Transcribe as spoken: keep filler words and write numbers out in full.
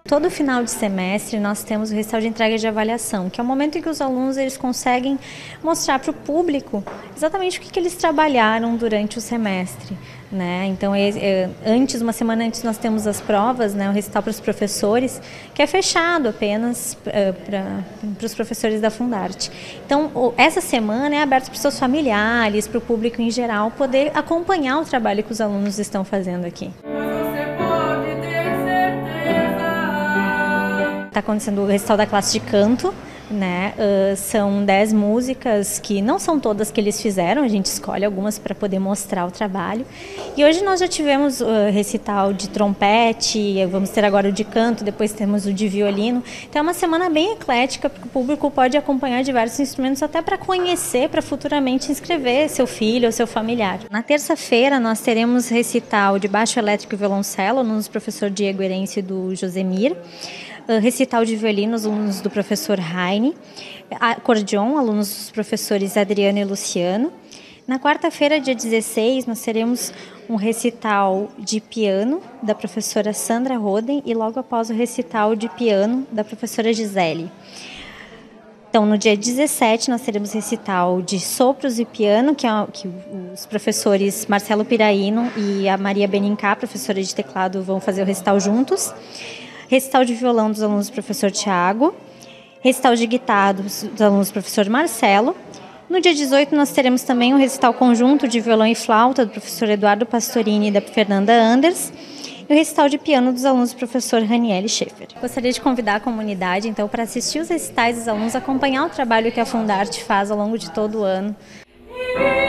Todo final de semestre nós temos o recital de entrega de avaliação, que é o momento em que os alunos eles conseguem mostrar para o público exatamente o que, que eles trabalharam durante o semestre, né? Então, é, é, antes, uma semana antes, nós temos as provas, né, o recital para os professores, que é fechado apenas é, para os professores da Fundarte. Então, o, essa semana é aberta para os seus familiares, para o público em geral, poder acompanhar o trabalho que os alunos estão fazendo aqui. Está acontecendo o recital da classe de canto, né? Uh, são dez músicas que não são todas que eles fizeram, a gente escolhe algumas para poder mostrar o trabalho. E hoje nós já tivemos uh, recital de trompete, vamos ter agora o de canto, depois temos o de violino. Então é uma semana bem eclética, porque o público pode acompanhar diversos instrumentos até para conhecer, para futuramente inscrever seu filho ou seu familiar. Na terça-feira nós teremos recital de baixo elétrico e violoncelo, alunos do professor Diego Herêncio e do Josemir. Uh, recital de violino, alunos do professor Heine, acordeon, alunos dos professores Adriano e Luciano. Na quarta-feira, dia dezesseis, nós teremos um recital de piano da professora Sandra Roden e logo após o recital de piano da professora Gisele. Então, no dia dezessete, nós teremos recital de sopros e piano, que, é, que os professores Marcelo Piraíno e a Maria Benincá, professora de teclado, vão fazer o recital juntos. Recital de violão dos alunos do professor Tiago, recital de guitarra dos, dos alunos do professor Marcelo. No dia dezoito, nós teremos também um recital conjunto de violão e flauta do professor Eduardo Pastorini e da Fernanda Anders, e o recital de piano dos alunos do professor Raniele Schaefer. Gostaria de convidar a comunidade, então, para assistir os recitais dos alunos, acompanhar o trabalho que a Fundarte faz ao longo de todo o ano.